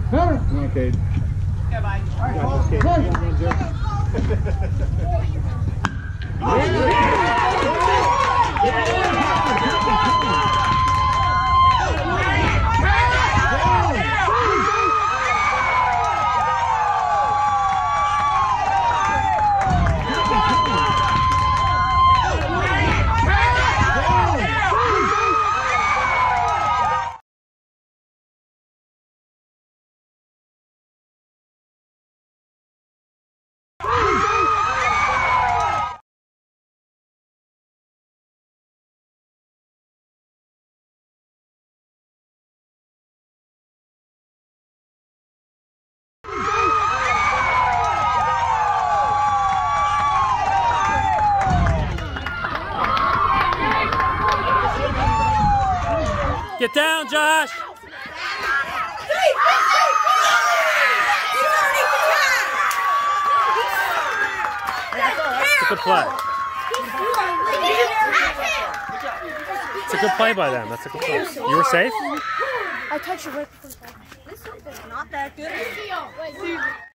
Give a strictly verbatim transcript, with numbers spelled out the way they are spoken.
Come on, Cade. Yeah, bye. All right, Got this, Cade. Come on, run, Joe. Get down, Josh! It's a good play. It's a good play by them. That's a good play. You were safe? I touched it right before the ball. This is not that good.